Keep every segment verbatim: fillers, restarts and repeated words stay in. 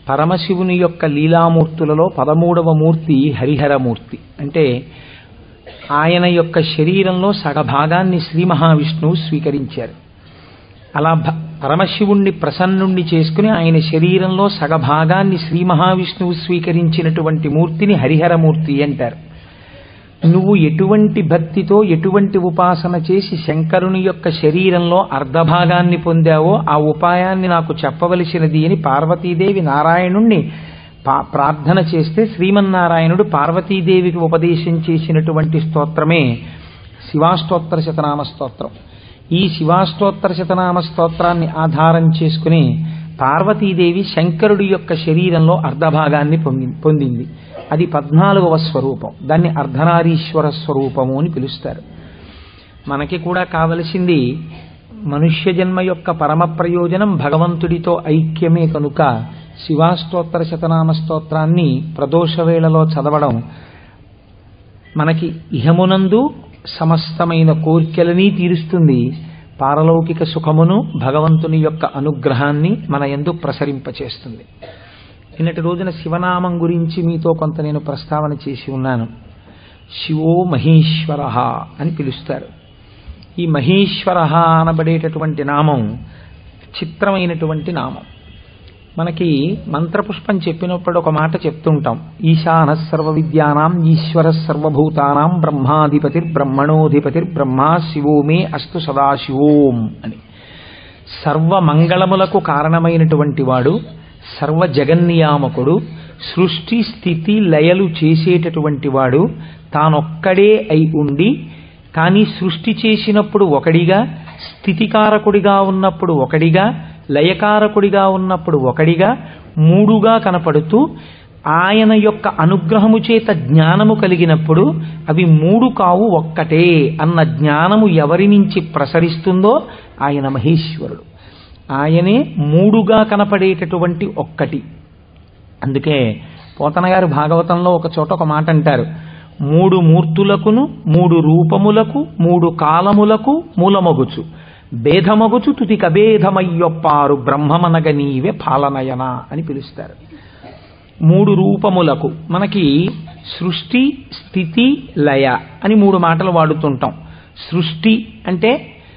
పరమశివుని యొక్క లీలామూర్తులలో పదమూడవ మూర్తి హరిహరమూర్తి. అంటే ఆయన యొక్క శరీరంలో సగభాగాన్ని శ్రీ మహావిష్ణువు స్వీకరించారు. అలా పరమశివుణ్ణి ప్రసన్నుణ్ణి చేసుకుని ఆయన శరీరంలో సగభాగాన్ని శ్రీ మహావిష్ణువు స్వీకరించినటువంటి మూర్తిని హరిహరమూర్తి అంటారు. నువ్వు ఎటువంటి భక్తితో ఎటువంటి ఉపాసన చేసి శంకరుని యొక్క శరీరంలో అర్ధభాగాన్ని పొందావో ఆ ఉపాయాన్ని నాకు చెప్పవలసినది అని పార్వతీదేవి నారాయణుణ్ణి ప్రార్థన చేస్తే శ్రీమన్నారాయణుడు పార్వతీదేవికి ఉపదేశం చేసినటువంటి స్తోత్రమే శివాష్టోత్తర శతనామ స్తోత్రం. ఈ శివాష్టోత్తర శతనామ స్తోత్రాన్ని ఆధారం చేసుకుని పార్వతీదేవి శంకరుడి యొక్క శరీరంలో అర్ధభాగాన్ని పొందింది. అది పద్నాలుగవ స్వరూపం. దాన్ని అర్ధనారీశ్వర స్వరూపము అని పిలుస్తారు. మనకి కూడా కావలసింది మనుష్య జన్మ యొక్క పరమ ప్రయోజనం భగవంతుడితో ఐక్యమే కనుక శివాష్టోత్తర శతనామ స్తోత్రాన్ని ప్రదోష వేళలో చదవడం మనకి ఇహమునందు సమస్తమైన కోర్కెలని తీరుస్తుంది, పారలౌకిక సుఖమును భగవంతుని యొక్క అనుగ్రహాన్ని మన యందు ప్రసరింపచేస్తుంది. నిన్నటి రోజున శివనామం గురించి మీతో కొంత నేను ప్రస్తావన చేసి ఉన్నాను. శివో మహేశ్వర అని పిలుస్తారు. ఈ మహేశ్వర అనబడేటటువంటి నామం చిత్రమైనటువంటి నామం. మనకి మంత్రపుష్పం చెప్పినప్పుడు ఒక మాట చెప్తుంటాం, ఈశాన సర్వ విద్యానాం ఈశ్వర సర్వభూతానాం బ్రహ్మాధిపతిర్ బ్రహ్మణోధిపతిర్ బ్రహ్మా శివో మే అస్తు సదాశివోం అని. సర్వమంగళములకు కారణమైనటువంటి వాడు, సర్వ జగన్నియామకుడు, సృష్టి స్థితి లయలు చేసేటటువంటి వాడు తానొక్కడే అయి ఉండి కానీ సృష్టి చేసినప్పుడు ఒకడిగా, స్థితికారకుడిగా ఉన్నప్పుడు ఒకడిగా, లయకారకుడిగా ఉన్నప్పుడు ఒకడిగా, మూడుగా కనపడుతూ ఆయన యొక్క అనుగ్రహము చేత జ్ఞానము కలిగినప్పుడు అవి మూడు కావు ఒక్కటే అన్న జ్ఞానము ఎవరి నుంచి ప్రసరిస్తుందో ఆయన మహేశ్వరుడు. ఆయనే మూడుగా కనపడేటటువంటి ఒక్కటి. అందుకే పోతన గారు భాగవతంలో ఒక చోట ఒక మాట అంటారు, మూడు మూర్తులకును మూడు రూపములకు మూడు కాలములకు మూలమగుచు భేదమగుచు తుది కభేదమయ్యొప్పారు బ్రహ్మమనగ నీవే పాలనయన అని పిలుస్తారు. మూడు రూపములకు మనకి సృష్టి స్థితి లయ అని మూడు మాటలు వాడుతుంటాం. సృష్టి అంటే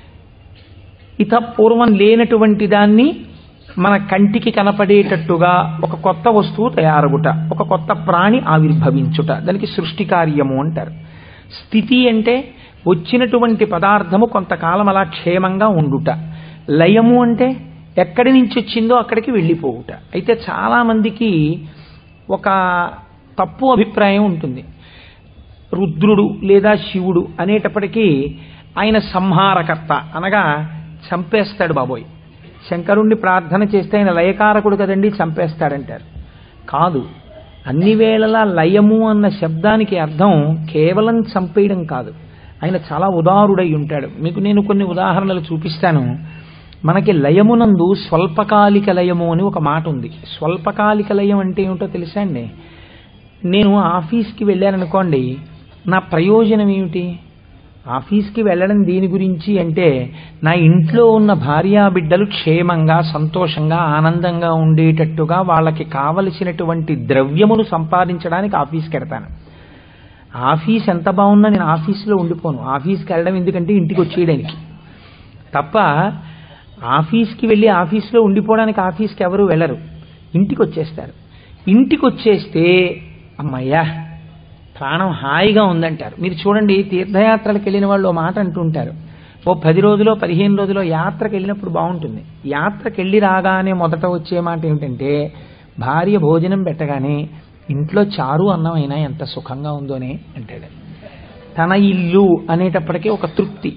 ఇత పూర్వం లేనటువంటి దాన్ని మన కంటికి కనపడేటట్టుగా ఒక కొత్త వస్తువు తయారగుట, ఒక కొత్త ప్రాణి ఆవిర్భవించుట, దానికి సృష్టి కార్యము అంటారు. స్థితి అంటే వచ్చినటువంటి పదార్థము కొంతకాలం అలా క్షేమంగా ఉండుట. లయము అంటే ఎక్కడి నుంచి వచ్చిందో అక్కడికి వెళ్ళిపోవుట. అయితే చాలామందికి ఒక తప్పు అభిప్రాయం ఉంటుంది. రుద్రుడు లేదా శివుడు అనేటప్పటికీ ఆయన సంహారకర్త, అనగా చంపేస్తాడు బాబోయ్. శంకరుణ్ణి ప్రార్థన చేస్తే ఆయన లయకారకుడు కదండి, చంపేస్తాడంటారు. కాదు, అన్ని వేళలా లయము అన్న శబ్దానికి అర్థం కేవలం చంపేయడం కాదు. ఆయన చాలా ఉదారుడై ఉంటాడు. మీకు నేను కొన్ని ఉదాహరణలు చూపిస్తాను. మనకి లయమునందు స్వల్పకాలిక లయము అని ఒక మాట ఉంది. స్వల్పకాలిక లయం అంటే ఏమిటో తెలుసా అండి? నేను ఆఫీస్కి వెళ్ళాననుకోండి, నా ప్రయోజనం ఏమిటి? ఆఫీస్కి వెళ్ళడం దేని గురించి అంటే నా ఇంట్లో ఉన్న భార్యా బిడ్డలు క్షేమంగా సంతోషంగా ఆనందంగా ఉండేటట్టుగా వాళ్ళకి కావలసినటువంటి ద్రవ్యమును సంపాదించడానికి ఆఫీస్కి వెళ్తాను. ఆఫీస్ ఎంత బాగున్నా నేను ఆఫీస్లో ఉండిపోను. ఆఫీస్కి వెళ్ళడం ఎందుకంటే ఇంటికి వచ్చేయడానికి తప్ప. ఆఫీస్కి వెళ్ళి ఆఫీస్లో ఉండిపోవడానికి ఆఫీస్కి ఎవరు వెళ్ళరు, ఇంటికి వచ్చేస్తారు. ఇంటికి వచ్చేస్తే అమ్మయ్యా ప్రాణం హాయిగా ఉందంటారు. మీరు చూడండి, తీర్థయాత్రలకు వెళ్ళిన వాళ్ళు ఓ మాట అంటుంటారు, ఓ పది రోజులో పదిహేను రోజులో యాత్రకు వెళ్ళినప్పుడు బాగుంటుంది. యాత్రకు వెళ్ళి రాగానే మొదట వచ్చే మాట ఏమిటంటే భార్య భోజనం పెట్టగానే ఇంట్లో చారు అన్నం అయినా ఎంత సుఖంగా ఉందోనే అంటాడు. తన ఇల్లు అనేటప్పటికీ ఒక తృప్తి.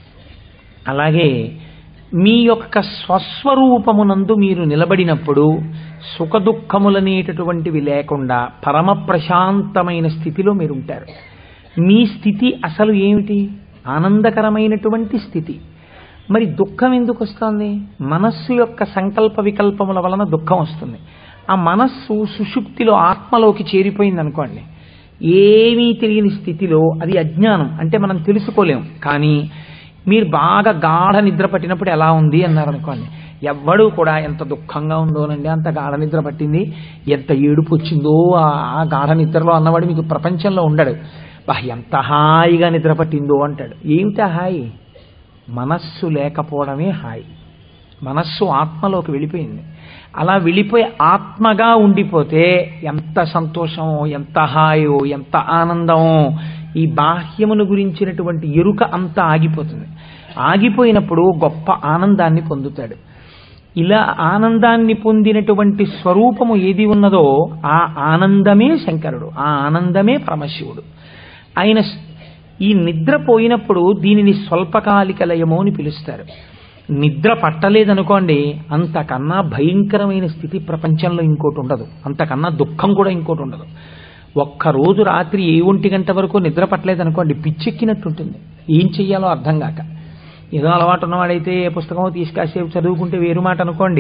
అలాగే మీ యొక్క స్వస్వరూపమునందు మీరు నిలబడినప్పుడు సుఖదుఖములనేటటువంటివి లేకుండా పరమ ప్రశాంతమైన స్థితిలో మీరు ఉంటారు. మీ స్థితి అసలు ఏమిటి? ఆనందకరమైనటువంటి స్థితి. మరి దుఃఖం ఎందుకు వస్తుంది? మనస్సు యొక్క సంకల్ప వికల్పముల వలన దుఃఖం వస్తుంది. ఆ మనస్సు సుషుప్తిలో ఆత్మలోకి చేరిపోయింది అనుకోండి, ఏమీ తెలియని స్థితిలో, అది అజ్ఞానం అంటే మనం తెలుసుకోలేం. కానీ మీరు బాగా గాఢ నిద్ర పట్టినప్పుడు ఎలా ఉంది అన్నారు అనుకోండి, ఎవ్వడూ కూడా ఎంత దుఃఖంగా ఉందోనండి, అంత గాఢ నిద్ర పట్టింది, ఎంత ఏడుపు వచ్చిందో ఆ గాఢ నిద్రలో అన్నవాడు మీకు ప్రపంచంలో ఉండడు. బా ఎంత హాయిగా నిద్ర పట్టిందో అంటాడు. ఏమిటా హాయి? మనస్సు లేకపోవడమే హాయి. మనస్సు ఆత్మలోకి వెళ్ళిపోయింది. అలా వెళ్ళిపోయి ఆత్మగా ఉండిపోతే ఎంత సంతోషమో, ఎంత హాయో, ఎంత ఆనందమో. ఈ బాహ్యమును గురించినటువంటి ఎరుక అంతా ఆగిపోతుంది. ఆగిపోయినప్పుడు గొప్ప ఆనందాన్ని పొందుతాడు. ఇలా ఆనందాన్ని పొందినటువంటి స్వరూపము ఏది ఉన్నదో ఆ ఆనందమే శంకరుడు, ఆ ఆనందమే పరమశివుడు. ఆయన ఈ నిద్ర పోయినప్పుడు దీనిని స్వల్పకాలిక లయము అని పిలుస్తారు. నిద్ర పట్టలేదనుకోండి, అంతకన్నా భయంకరమైన స్థితి ప్రపంచంలో ఇంకోటి ఉండదు, అంతకన్నా దుఃఖం కూడా ఇంకోటి ఉండదు. ఒక్కరోజు రాత్రి ఏ ఒంటి గంట వరకు నిద్ర పట్టలేదనుకోండి, పిచ్చెక్కినట్టుంటుంది, ఏం చెయ్యాలో అర్థం కాక. ఏదో అలవాటు ఉన్నవాడైతే పుస్తకం తీసుకాసేపు చదువుకుంటే వేరు మాట అనుకోండి.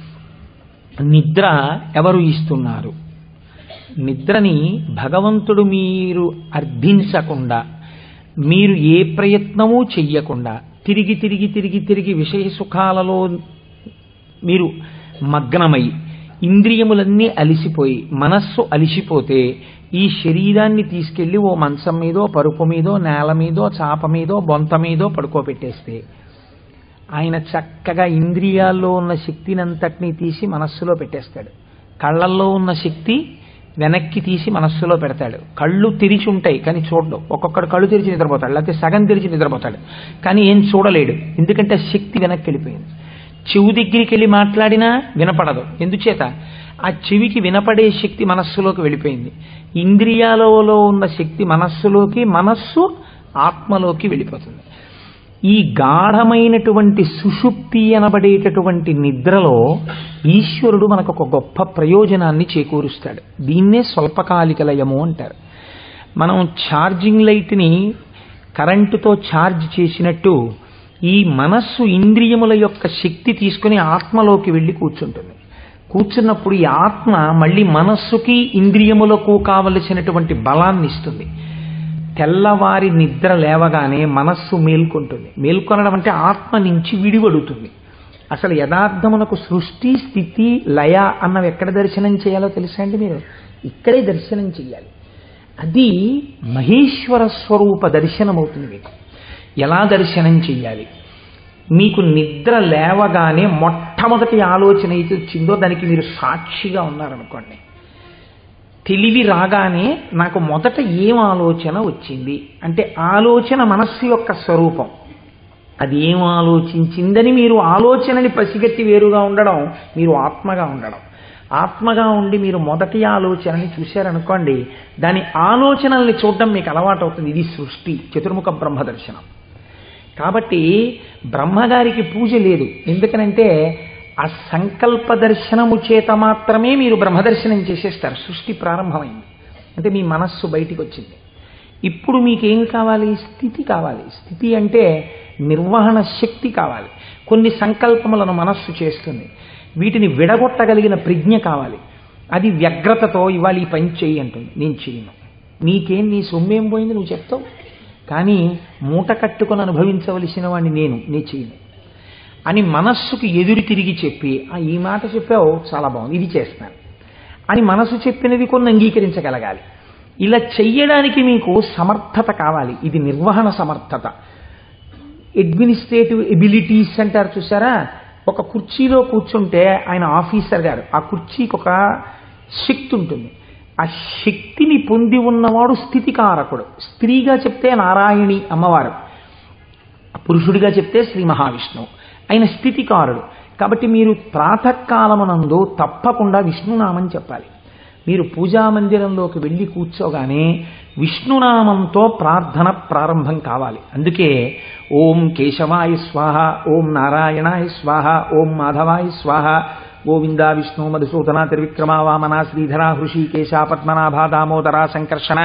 నిద్ర ఎవరు ఇస్తున్నారు? నిద్రని భగవంతుడు మీరు అర్థించకుండా, మీరు ఏ ప్రయత్నమూ చెయ్యకుండా తిరిగి తిరిగి తిరిగి తిరిగి విషయ సుఖాలలో మీరు మగ్నమై ఇంద్రియములన్నీ అలిసిపోయి మనస్సు అలిసిపోతే ఈ శరీరాన్ని తీసుకెళ్లి ఓ మంచం మీదో, పరుపు మీదో, నేల మీదో, చాప మీదో, బొంత మీదో పడుకోబెట్టేస్తే ఆయన చక్కగా ఇంద్రియాల్లో ఉన్న శక్తినంతటినీ తీసి మనస్సులో పెట్టేస్తాడు. కళ్ళల్లో ఉన్న శక్తి వెనక్కి తీసి మనస్సులో పెడతాడు. కళ్ళు తెరిచి ఉంటాయి కానీ చూడడు. ఒక్కొక్కడు కళ్ళు తెరిచి నిద్రపోతాడు, లేకపోతే సగం తెరిచి నిద్రపోతాడు, కానీ ఏం చూడలేడు, ఎందుకంటే శక్తి వెనక్కి వెళ్ళిపోయింది. చెవు దగ్గరికి వెళ్ళి మాట్లాడినా వినపడదు, ఎందుచేత ఆ చెవికి వినపడే శక్తి మనస్సులోకి వెళ్ళిపోయింది. ఇంద్రియాలలో ఉన్న శక్తి మనస్సులోకి, మనస్సు ఆత్మలోకి వెళ్ళిపోతుంది. ఈ గాఢమైనటువంటి సుషుప్తి అనబడేటటువంటి నిద్రలో ఈశ్వరుడు మనకు ఒక గొప్ప ప్రయోజనాన్ని చేకూరుస్తాడు. దీన్నే స్వల్పకాలిక లయము అంటారు. మనం ఛార్జింగ్ లైట్ని కరెంటుతో ఛార్జ్ చేసినట్టు ఈ మనస్సు ఇంద్రియముల యొక్క శక్తి తీసుకుని ఆత్మలోకి వెళ్ళి కూర్చుంటుంది. కూర్చున్నప్పుడు ఈ ఆత్మ మళ్ళీ మనస్సుకి ఇంద్రియములకు కావలసినటువంటి బలాన్ని ఇస్తుంది. తెల్లవారి నిద్ర లేవగానే మనస్సు మేల్కొంటుంది. మేల్కొనడం అంటే ఆత్మ నుంచి విడివడుతుంది. అసలు యథార్థమునకు సృష్టి, స్థితి, లయ అన్నవి ఎక్కడ దర్శనం చేయాలో తెలుసా అండి? మీరు ఇక్కడే దర్శనం చెయ్యాలి. అది మహేశ్వర స్వరూప దర్శనం అవుతుంది. మీకు ఎలా దర్శనం చెయ్యాలి? మీకు నిద్ర లేవగానే మొట్టమొదటి ఆలోచన అయితే వచ్చిందో దానికి మీరు సాక్షిగా ఉన్నారనుకోండి. తెలివి రాగానే నాకు మొదట ఏం ఆలోచన వచ్చింది అంటే ఆలోచన మనస్సు యొక్క స్వరూపం. అది ఏం ఆలోచించిందని మీరు ఆలోచనని పసిగట్టి వేరుగా ఉండడం మీరు ఆత్మగా ఉండడం. ఆత్మగా ఉండి మీరు మొదటి ఆలోచనని చూశారనుకోండి, దాని ఆలోచనల్ని చూడడం మీకు అలవాటు అవుతుంది. ఇది సృష్టి, చతుర్ముఖ బ్రహ్మ దర్శనం. కాబట్టి బ్రహ్మగారికి పూజ లేదు. ఎందుకనంటే ఆ సంకల్ప దర్శనము చేత మాత్రమే మీరు బ్రహ్మదర్శనం చేసేస్తారు. సృష్టి ప్రారంభమైంది అంటే మీ మనస్సు బయటికి వచ్చింది. ఇప్పుడు మీకేం కావాలి? స్థితి కావాలి. స్థితి అంటే నిర్వహణ శక్తి కావాలి. కొన్ని సంకల్పములను మనస్సు చేస్తుంది, వీటిని విడగొట్టగలిగిన ప్రజ్ఞ కావాలి. అది వ్యగ్రతతో ఇవాళ ఈ పని చెయ్యి అంటుంది, నేను చేయను. నీకేం, నీ సొమ్మేం పోయింది నువ్వు చెప్తావు, కానీ మూట కట్టుకొని అనుభవించవలసిన వాడిని నేను, నీ చేయను అని మనస్సుకి ఎదురు తిరిగి చెప్పి, ఈ మాట చెప్పావు చాలా బాగుంది, ఇది చేస్తాను అని మనసు చెప్పినది కొన్ని అంగీకరించగలగాలి. ఇలా చెయ్యడానికి మీకు సమర్థత కావాలి. ఇది నిర్వహణ సమర్థత. అడ్మినిస్ట్రేటివ్ ఎబిలిటీస్ అంటారు చూసారా? ఒక కుర్చీలో కూర్చుంటే ఆయన ఆఫీసర్ గారు, ఆ కుర్చీకి ఒక శక్తి ఉంటుంది. ఆ శక్తిని పొంది ఉన్నవాడు స్థితికారకుడు. స్త్రీగా చెప్తే నారాయణి అమ్మవారు, పురుషుడిగా చెప్తే శ్రీ మహావిష్ణువు. ఆయన స్థితికారుడు. కాబట్టి మీరు ప్రాతకాలమునందు తప్పకుండా విష్ణునామం చెప్పాలి. మీరు పూజామందిరంలోకి వెళ్ళి కూర్చోగానే విష్ణునామంతో ప్రార్థన ప్రారంభం కావాలి. అందుకే ఓం కేశవాయ స్వాహ, ఓం నారాయణాయ స్వాహ, ఓం మాధవాయ స్వాహ, గోవింద విష్ణు మధుసూదన త్రివిక్రమ వామన శ్రీధర హృషికేశ పద్మనాభ దామోదర సంకర్షణ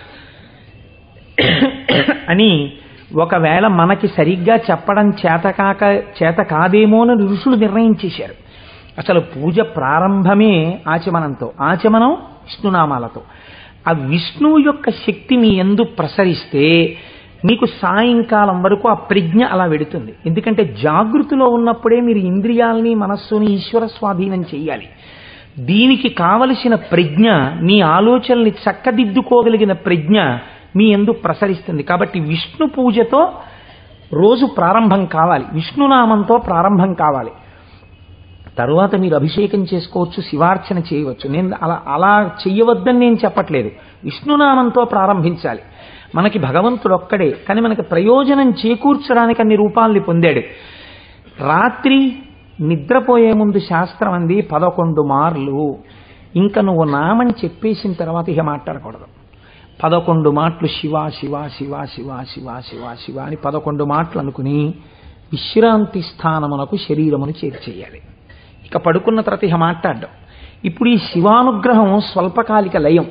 అని ఒకవేళ మనకి సరిగ్గా చెప్పడం చేతకాక చేత కాదేమో అని ఋషులు నిర్ణయించేశారు. అసలు పూజ ప్రారంభమే ఆచమనంతో, ఆచమనం విష్ణునామాలతో. ఆ విష్ణువు యొక్క శక్తి మీ యందు ప్రసరిస్తే మీకు సాయంకాలం వరకు ఆ ప్రజ్ఞ అలా వెడుతుంది. ఎందుకంటే జాగృతిలో ఉన్నప్పుడే మీరు ఇంద్రియాలని మనస్సుని ఈశ్వర స్వాధీనం చెయ్యాలి. దీనికి కావలసిన ప్రజ్ఞ, మీ ఆలోచనల్ని చక్కదిద్దుకోగలిగిన ప్రజ్ఞ మీ యందు ప్రసరిస్తుంది. కాబట్టి విష్ణు పూజతో రోజు ప్రారంభం కావాలి, విష్ణునామంతో ప్రారంభం కావాలి. తరువాత మీరు అభిషేకం చేసుకోవచ్చు, శివార్చన చేయవచ్చు. నేను అలా అలా చెయ్యవద్దని నేను చెప్పట్లేదు. విష్ణునామంతో ప్రారంభించాలి. మనకి భగవంతుడు ఒక్కడే, కానీ మనకి ప్రయోజనం చేకూర్చడానికి అన్ని రూపాల్ని పొందాడు. రాత్రి నిద్రపోయే ముందు శాస్త్రం అంది పదకొండు మార్లు. ఇంకా నువ్వు నామని చెప్పేసిన తర్వాత ఇక మాట్లాడకూడదు. పదకొండు మాటలు శివ శివ శివ శివ శివ శివ శివ అని పదకొండు మాటలు అనుకుని విశ్రాంతి స్థానమునకు శరీరమును చేర్చేయాలి. ఇక పడుకున్న తర్వాత ఇక మాట్లాడడం. ఇప్పుడు ఈ శివానుగ్రహం స్వల్పకాలిక లయం.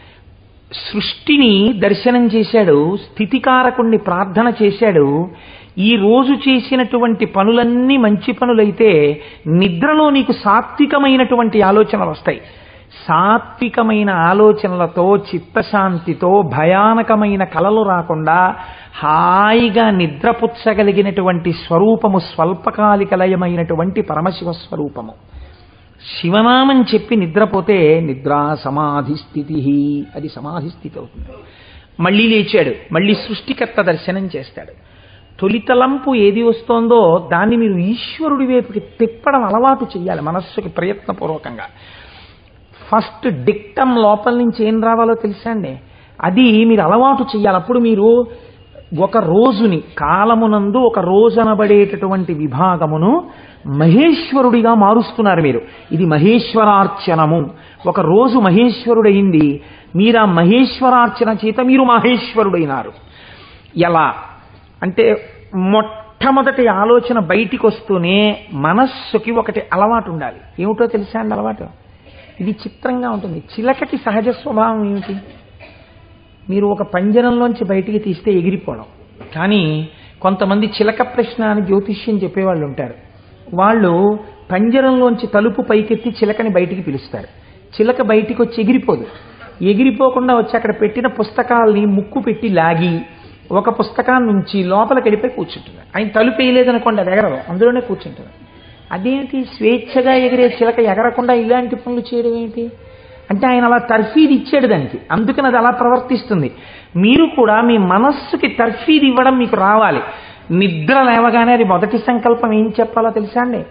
సృష్టిని దర్శనం చేశాడు, స్థితికారకుణ్ణి ప్రార్థన చేశాడు. ఈ రోజు చేసినటువంటి పనులన్నీ మంచి పనులైతే నిద్రలో నీకు సాత్వికమైనటువంటి ఆలోచనలు వస్తాయి. సాత్వికమైన ఆలోచనలతో, చిత్తశాంతితో, భయానకమైన కలలు రాకుండా హాయిగా నిద్రపుచ్చగలిగినటువంటి స్వరూపము స్వల్పకాలిక లయమైనటువంటి పరమశివ స్వరూపము. శివనామం చెప్పి నిద్రపోతే నిద్రా సమాధి స్థితి, అది సమాధి స్థితి అవుతుంది. మళ్ళీ లేచాడు, మళ్ళీ సృష్టికర్త దర్శనం చేస్తాడు. తొలితలంపు ఏది వస్తోందో దాన్ని మీరు ఈశ్వరుడి వైపుకి తిప్పడం అలవాటు చేయాలి మనస్సుకి ప్రయత్నపూర్వకంగా. ఫస్ట్ డిక్టమ్ లోపల నుంచి ఏం రావాలో తెలుసా అండి, అది మీరు అలవాటు చేయాలి. అప్పుడు మీరు ఒక రోజుని, కాలమునందు ఒక రోజు అనబడేటటువంటి విభాగమును మహేశ్వరుడిగా మారుస్తున్నారు మీరు. ఇది మహేశ్వరార్చనము. ఒక రోజు మహేశ్వరుడైంది, మీరు ఆ మహేశ్వరార్చన చేత మీరు మహేశ్వరుడైనారు. ఎలా అంటే మొట్టమొదటి ఆలోచన బయటికి వస్తూనే మనస్సుకి ఒకటి అలవాటు ఉండాలి. ఏమిటో తెలుసా అండి అలవాటు? ఇది చిత్రంగా ఉంటుంది. చిలకటి సహజ స్వభావం ఏమిటి? మీరు ఒక పంజరంలోంచి బయటికి తీస్తే ఎగిరిపోవడం. కానీ కొంతమంది చిలక ప్రశ్న అని జ్యోతిష్యం చెప్పేవాళ్ళు ఉంటారు. వాళ్ళు పంజరంలోంచి తలుపు పైకెత్తి చిలకని బయటికి పిలుస్తారు. చిలక బయటికి వచ్చి ఎగిరిపోదు. ఎగిరిపోకుండా వచ్చి అక్కడ పెట్టిన పుస్తకాలని ముక్కు పెట్టి లాగి ఒక పుస్తకాన్ని నుంచి లోపలికి వెళ్ళిపోయి కూర్చుంటుంది. ఆయన తలుపు వేయలేదనుకోండి, అది ఎగరదు, అందులోనే కూర్చుంటుంది. అదేంటి స్వేచ్ఛగా ఎగిరే చిలక ఎగరకుండా ఇలాంటి పనులు చేయడం ఏంటి అంటే ఆయన అలా తర్ఫీదు ఇచ్చాడు దానికి, అందుకని అది అలా ప్రవర్తిస్తుంది. మీరు కూడా మీ మనస్సుకి తర్ఫీదు ఇవ్వడం మీకు రావాలి. నిద్ర లేవగానే అది మొదటి సంకల్పం ఏం చెప్పాలో తెలుసా అండి?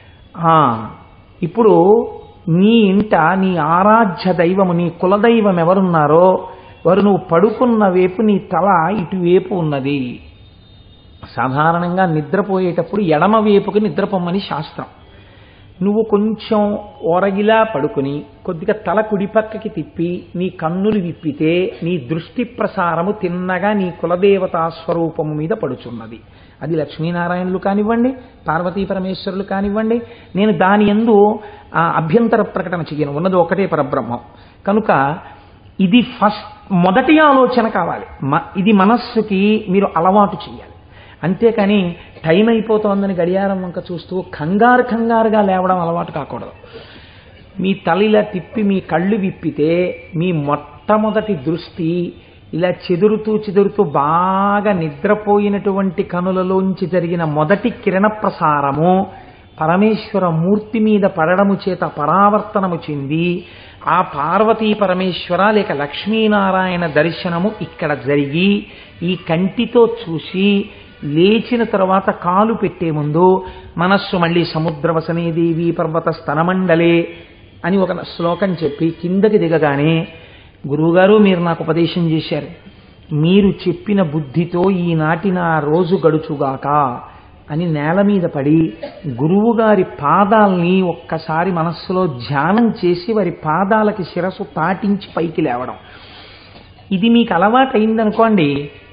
ఇప్పుడు నీ ఇంట నీ ఆరాధ్య దైవము, నీ కులదైవం ఎవరున్నారో వారు నువ్వు పడుకున్న వైపు నీ తల ఇటువైపు ఉన్నది. సాధారణంగా నిద్రపోయేటప్పుడు ఎడమ వైపుకి నిద్రపోమ్మని శాస్త్రం. నువ్వు కొంచెం ఓరగిలా పడుకుని కొద్దిగా తల కుడిపక్కకి తిప్పి నీ కన్నులు విప్పితే నీ దృష్టి ప్రసారము తిన్నగా నీ కులదేవతా స్వరూపము మీద పడుచున్నది. అది లక్ష్మీనారాయణులు కానివ్వండి, పార్వతీ పరమేశ్వరులు కానివ్వండి. నేను దాని యందు అభ్యంతర ప్రకటన చెయ్యను, ఉన్నది ఒకటే పరబ్రహ్మం. కనుక ఇది ఫస్ట్ మొదటి ఆలోచన కావాలి. ఇది మనస్సుకి మీరు అలవాటు చేయాలి. అంతేకాని టైం అయిపోతోందని గడియారం వంక చూస్తూ కంగారు కంగారుగా లేవడం అలవాటు కాకూడదు. మీ తలిలా తిప్పి మీ కళ్ళు విప్పితే మీ మొట్టమొదటి దృష్టి ఇలా చెదురుతూ చెదురుతూ బాగా నిద్రపోయినటువంటి కనులలోంచి జరిగిన మొదటి కిరణ ప్రసారము పరమేశ్వర మూర్తి మీద పడడము చేత పరావర్తనము చెంది ఆ పార్వతీ పరమేశ్వర లేక లక్ష్మీనారాయణ దర్శనము ఇక్కడ జరిగి ఈ కంటితో చూసి లేచిన తర్వాత కాలు పెట్టే ముందు మనస్సు మళ్ళీ సముద్రవసనే దేవి పర్వత స్తనమండలే అని ఒక శ్లోకం చెప్పి కిందకి దిగగానే, గురువుగారు మీరు నాకు ఉపదేశం చేశారు, మీరు చెప్పిన బుద్ధితో ఈనాటి నా రోజు గడుచుగాక అని నేల మీద పడి గురువుగారి పాదాలని ఒక్కసారి మనస్సులో ధ్యానం చేసి వారి పాదాలకి శిరస్సు తాటించి పైకి లేవడం. ఇది మీకు అలవాటు అయిందనుకోండి,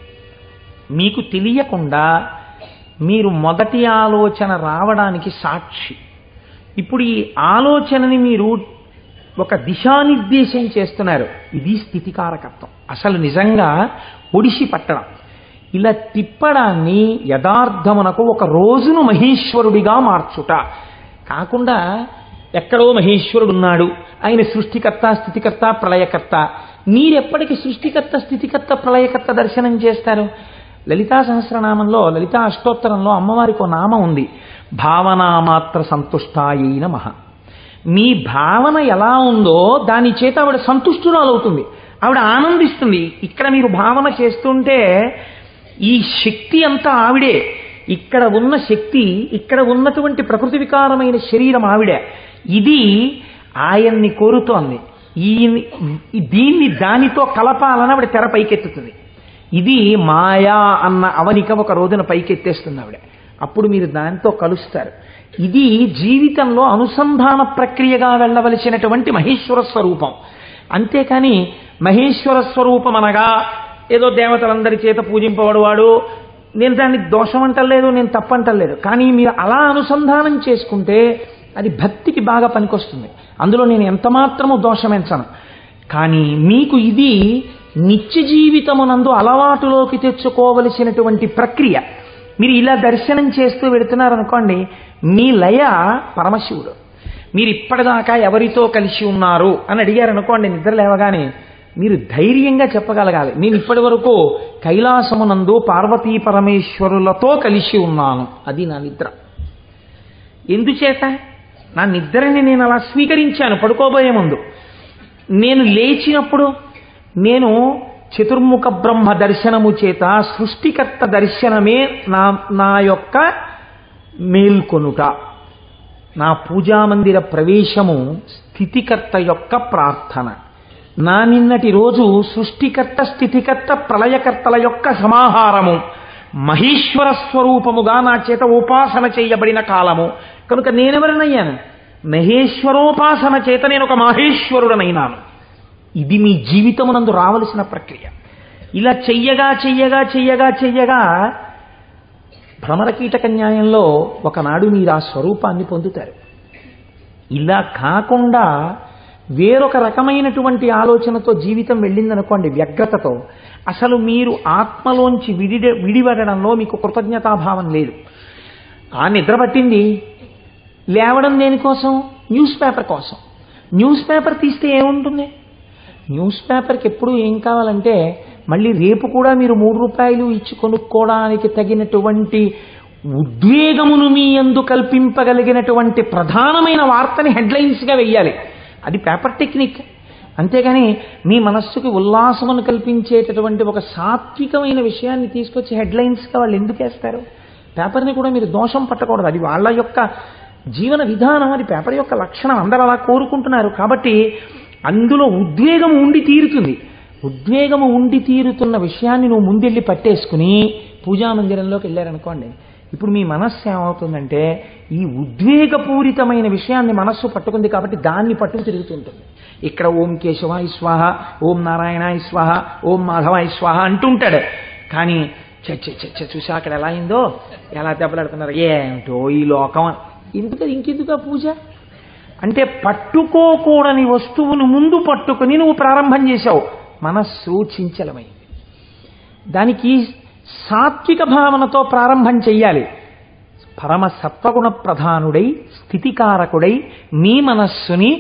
మీకు తెలియకుండా మీరు మొదటి ఆలోచన రావడానికి సాక్షి. ఇప్పుడు ఈ ఆలోచనని మీరు ఒక దిశానిర్దేశం చేస్తున్నారు. ఇది స్థితికారకత్వం. అసలు నిజంగా ఒడిసి పట్టడం. ఇలా తిప్పడాన్ని యథార్థమునకు ఒక రోజును మహేశ్వరుడిగా మార్చుట కాకుండా ఎక్కడో మహేశ్వరుడు ఉన్నాడు, ఆయన సృష్టికర్త స్థితికర్త ప్రళయకర్త. మీరెప్పటికీ సృష్టికర్త స్థితికర్త ప్రళయకర్త దర్శనం చేస్తారు? లలితా సహస్రనామంలో, లలితా అష్టోత్తరంలో అమ్మవారికి ఒక నామం ఉంది, భావనామాత్ర సంతుష్టాయై నమః. మీ భావన ఎలా ఉందో దాని చేత ఆవిడ సంతుష్టురాలవుతుంది, ఆవిడ ఆనందిస్తుంది. ఇక్కడ మీరు భావన చేస్తుంటే ఈ శక్తి అంతా ఆవిడే, ఇక్కడ ఉన్న శక్తి, ఇక్కడ ఉన్నటువంటి ప్రకృతి వికారమైన శరీరం ఆవిడే. ఇది ఆయన్ని కోరుతోంది. ఈ దీన్ని దానితో కలపాలని ఆవిడ తెర పైకెత్తుతుంది. ఇది మాయా అన్న అవనిక ఒక రోజున పైకెత్తేస్తుంది ఆవిడ. అప్పుడు మీరు దానితో కలుస్తారు. ఇది జీవితంలో అనుసంధాన ప్రక్రియగా వెళ్ళవలసినటువంటి మహేశ్వర స్వరూపం. అంతేకాని మహేశ్వర స్వరూపం అనగా ఏదో దేవతలందరి చేత పూజింపబడువాడు, నేను దాన్ని దోషం అంటలేదు, నేను తప్పంటలేదు. కానీ మీరు అలా అనుసంధానం చేసుకుంటే అది భక్తికి బాగా పనికొస్తుంది. అందులో నేను ఎంతమాత్రము దోషమెంచను. కానీ మీకు ఇది నిత్య జీవితమునందు అలవాటులోకి తెచ్చుకోవలసినటువంటి ప్రక్రియ. మీరు ఇలా దర్శనం చేస్తూ వెళుతున్నారనుకోండి, మీ లయ పరమశివుడు. మీరు ఇప్పటిదాకా ఎవరితో కలిసి ఉన్నారు అని అడిగారనుకోండి, నిద్ర లేవగానే మీరు ధైర్యంగా చెప్పగలగాలి, నేను ఇప్పటి వరకు కైలాసమునందు పార్వతీ పరమేశ్వరులతో కలిసి ఉన్నాను. అది నా నిద్ర. ఎందుచేత? నా నిద్రని నేను అలా స్వీకరించాను పడుకోబోయే ముందు. నేను లేచినప్పుడు నేను చతుర్ముఖ బ్రహ్మ దర్శనము చేత సృష్టికర్త దర్శనమే నా నా యొక్క మేల్కొనుట. నా పూజామందిర ప్రవేశము స్థితికర్త యొక్క ప్రార్థన. నా నిన్నటి రోజు సృష్టికర్త, స్థితికర్త, ప్రళయకర్తల యొక్క సమాహారము, మహేశ్వర స్వరూపముగా నా చేత ఉపాసన చేయబడిన కాలము. కనుక నేనెవరినయ్యాను? మహేశ్వరోపాసన చేత నేను ఒక మహేశ్వరుడనైనాను. ఇది మీ జీవితమునందు రావలసిన ప్రక్రియ. ఇలా చెయ్యగా చెయ్యగా చెయ్యగా చెయ్యగా భ్రమరకీటక న్యాయంలో ఒకనాడు మీరు ఆ స్వరూపాన్ని పొందుతారు. ఇలా కాకుండా వేరొక రకమైనటువంటి ఆలోచనతో జీవితం వెళ్ళిందనుకోండి, వ్యగ్రతతో, అసలు మీరు ఆత్మలోంచి విడి విడిపడడంలో మీకు కృతజ్ఞతాభావం లేదు. ఆ నిద్ర పట్టింది, లేవడం దేనికోసం? న్యూస్ పేపర్ కోసం. న్యూస్ పేపర్ తీస్తే ఏముంటుంది? న్యూస్ పేపర్కి ఎప్పుడు ఏం కావాలంటే మళ్ళీ రేపు కూడా మీరు మూడు రూపాయలు ఇచ్చి కొనుక్కోవడానికి తగినటువంటి ఉద్వేగమును మీ యందు కల్పింపగలిగినటువంటి ప్రధానమైన వార్తని హెడ్లైన్స్గా వెయ్యాలి. అది పేపర్ టెక్నిక్. అంతేగాని మీ మనస్సుకి ఉల్లాసమును కల్పించేటటువంటి ఒక సాత్వికమైన విషయాన్ని తీసుకొచ్చి హెడ్లైన్స్గా వాళ్ళు ఎందుకు వేస్తారు? పేపర్ని కూడా మీరు దోషం పట్టకూడదు. అది వాళ్ళ యొక్క జీవన విధానం, అది పేపర్ యొక్క లక్షణం. అందరూ అలా కోరుకుంటున్నారు. కాబట్టి అందులో ఉద్వేగం ఉండి తీరుతుంది. ఉద్వేగము ఉండి తీరుతున్న విషయాన్ని నువ్వు ముందెళ్ళి పట్టేసుకుని పూజామందిరంలోకి వెళ్ళారనుకోండి, ఇప్పుడు మీ మనస్సు ఏమవుతుందంటే ఈ ఉద్వేగపూరితమైన విషయాన్ని మనస్సు పట్టుకుంది కాబట్టి దాన్ని పట్టుకు తిరుగుతుంటుంది. ఇక్కడ ఓం కేశవాయ స్వాహ, ఓం నారాయణాయ స్వాహ, ఓం మాధవాయ స్వాహ అంటుంటాడు. కానీ చచ్చ చచ్చ చూసా అక్కడ ఎలా అయిందో, ఎలా దెబ్బలాడుతున్నారు, ఏమిటో ఈ లోకం. ఎందుకది ఇంకెందుకు ఆ పూజ అంటే పట్టుకోకూడని వస్తువును ముందు పట్టుకుని నువ్వు ప్రారంభం చేశావు. మనస్సు చించలమైంది. దానికి సాత్విక భావనతో ప్రారంభం చెయ్యాలి. పరమ సత్వగుణ ప్రధానుడై స్థితికారకుడై మీ మనస్సుని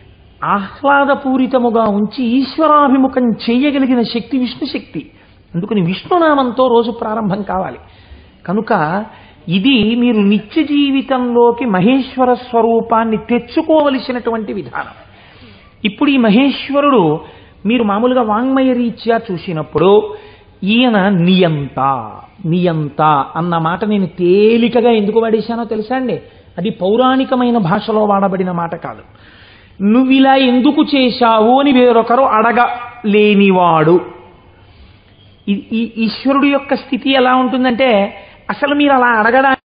ఆహ్లాదపూరితముగా ఉంచి ఈశ్వరాభిముఖం చేయగలిగిన శక్తి విష్ణు శక్తి. అందుకని విష్ణునామంతో రోజు ప్రారంభం కావాలి. కనుక ఇది మీరు నిత్య జీవితంలోకి మహేశ్వర స్వరూపాన్ని తెచ్చుకోవలసినటువంటి విధానం. ఇప్పుడు ఈ మహేశ్వరుడు మీరు మామూలుగా వాంగ్మయ రీత్యా చూసినప్పుడు ఈయన నియంత నియంత అన్న మాట నేను తేలికగా ఎందుకు వాడేశానో తెలుసా అండి? అది పౌరాణికమైన భాషలో వాడబడిన మాట కాదు. నువ్విలా ఎందుకు చేశావు అని వేరొకరు అడగలేనివాడు. ఈ ఈశ్వరుడు యొక్క స్థితి ఎలా ఉంటుందంటే అసలు మీరు అలా అడగడానికి